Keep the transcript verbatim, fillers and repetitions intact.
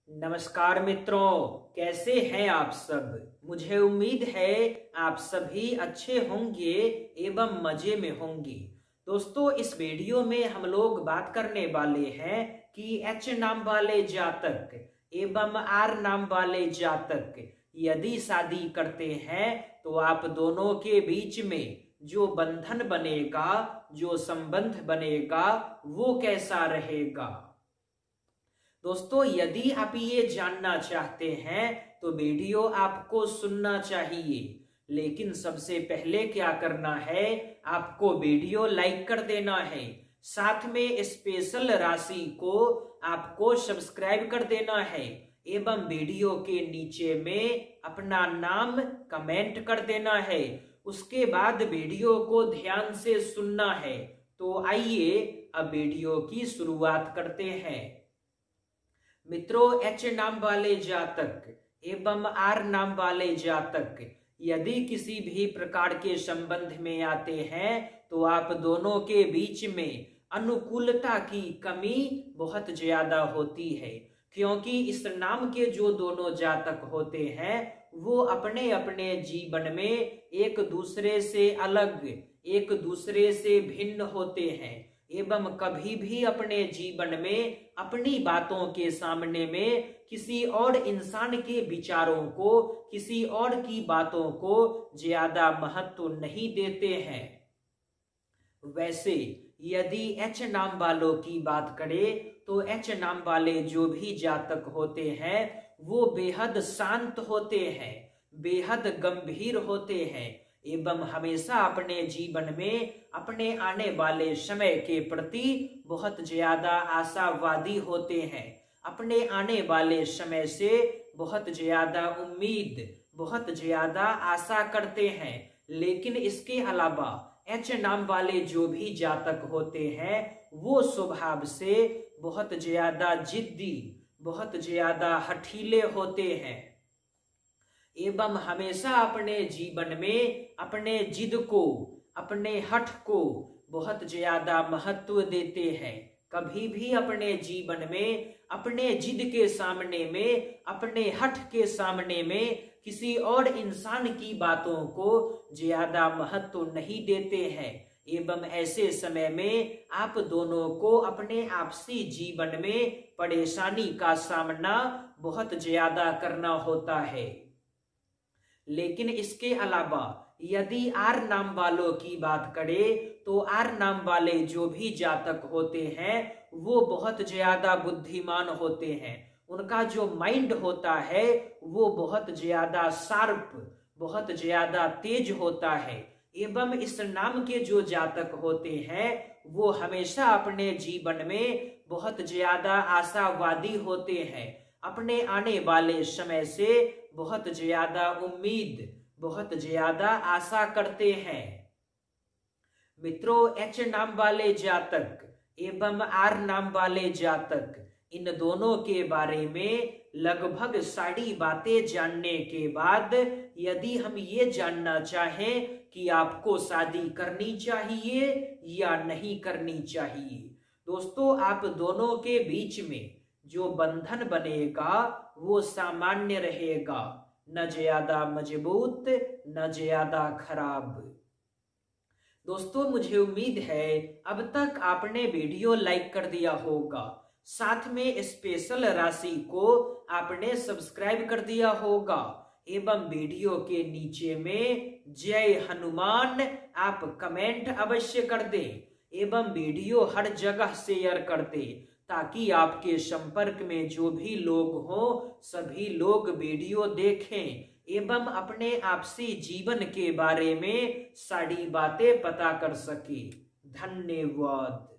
नमस्कार मित्रों, कैसे हैं आप सब। मुझे उम्मीद है आप सभी अच्छे होंगे एवं मजे में होंगे। दोस्तों, इस वीडियो में हम लोग बात करने वाले हैं कि एच नाम वाले जातक एवं आर नाम वाले जातक यदि शादी करते हैं तो आप दोनों के बीच में जो बंधन बनेगा, जो संबंध बनेगा, वो कैसा रहेगा। दोस्तों, यदि आप ये जानना चाहते हैं तो वीडियो आपको सुनना चाहिए, लेकिन सबसे पहले क्या करना है, आपको वीडियो लाइक कर देना है। साथ में स्पेशल राशि को आपको सब्सक्राइब कर देना है एवं वीडियो के नीचे में अपना नाम कमेंट कर देना है। उसके बाद वीडियो को ध्यान से सुनना है। तो आइए अब वीडियो की शुरुआत करते हैं। मित्रों, एच नाम वाले जातक एवं आर नाम वाले जातक यदि किसी भी प्रकार के संबंध में आते हैं तो आप दोनों के बीच में अनुकूलता की कमी बहुत ज्यादा होती है, क्योंकि इस नाम के जो दोनों जातक होते हैं वो अपने अपने जीवन में एक दूसरे से अलग, एक दूसरे से भिन्न होते हैं एवं कभी भी अपने जीवन में अपनी बातों के सामने में किसी और इंसान के विचारों को, किसी और की बातों को ज्यादा महत्व नहीं देते हैं। वैसे यदि एच नाम वालों की बात करें तो एच नाम वाले जो भी जातक होते हैं वो बेहद शांत होते हैं, बेहद गंभीर होते हैं एवं हमेशा अपने जीवन में अपने आने वाले समय के प्रति बहुत ज्यादा आशावादी होते हैं। अपने आने वाले समय से बहुत ज्यादा उम्मीद, बहुत ज्यादा आशा करते हैं। लेकिन इसके अलावा एच नाम वाले जो भी जातक होते हैं वो स्वभाव से बहुत ज्यादा जिद्दी, बहुत ज्यादा हठीले होते हैं एवं हमेशा अपने जीवन में अपने जिद को, अपने हठ को बहुत ज्यादा महत्व देते हैं। कभी भी अपने जीवन में अपने जिद के सामने में, अपने हठ के सामने में किसी और इंसान की बातों को ज्यादा महत्व नहीं देते हैं एवं ऐसे समय में आप दोनों को अपने आपसी जीवन में परेशानी का सामना बहुत ज्यादा करना होता है। लेकिन इसके अलावा यदि आर नाम वालों की बात करें तो आर नाम वाले जो भी जातक होते हैं वो बहुत ज्यादा बुद्धिमान होते हैं। उनका जो माइंड होता है वो बहुत ज्यादा शार्प, बहुत ज्यादा तेज होता है एवं इस नाम के जो जातक होते हैं वो हमेशा अपने जीवन में बहुत ज्यादा आशावादी होते हैं। अपने आने वाले समय से बहुत ज्यादा उम्मीद, बहुत ज्यादा आशा करते हैं। मित्रों, एच नाम वाले जातक एवं आर नाम वाले जातक, इन दोनों के बारे में लगभग सारी बातें जानने के बाद यदि हम ये जानना चाहें कि आपको शादी करनी चाहिए या नहीं करनी चाहिए, दोस्तों आप दोनों के बीच में जो बंधन बनेगा वो सामान्य रहेगा, न ज्यादा मजबूत न ज्यादा खराब। दोस्तों, मुझे उम्मीद है अब तक आपने वीडियो लाइक कर दिया होगा, साथ में स्पेशल राशि को आपने सब्सक्राइब कर दिया होगा एवं वीडियो के नीचे में जय हनुमान आप कमेंट अवश्य कर दें एवं वीडियो हर जगह शेयर कर दें ताकि आपके संपर्क में जो भी लोग हों सभी लोग वीडियो देखें एवं अपने आपसी जीवन के बारे में सारी बातें पता कर सके। धन्यवाद।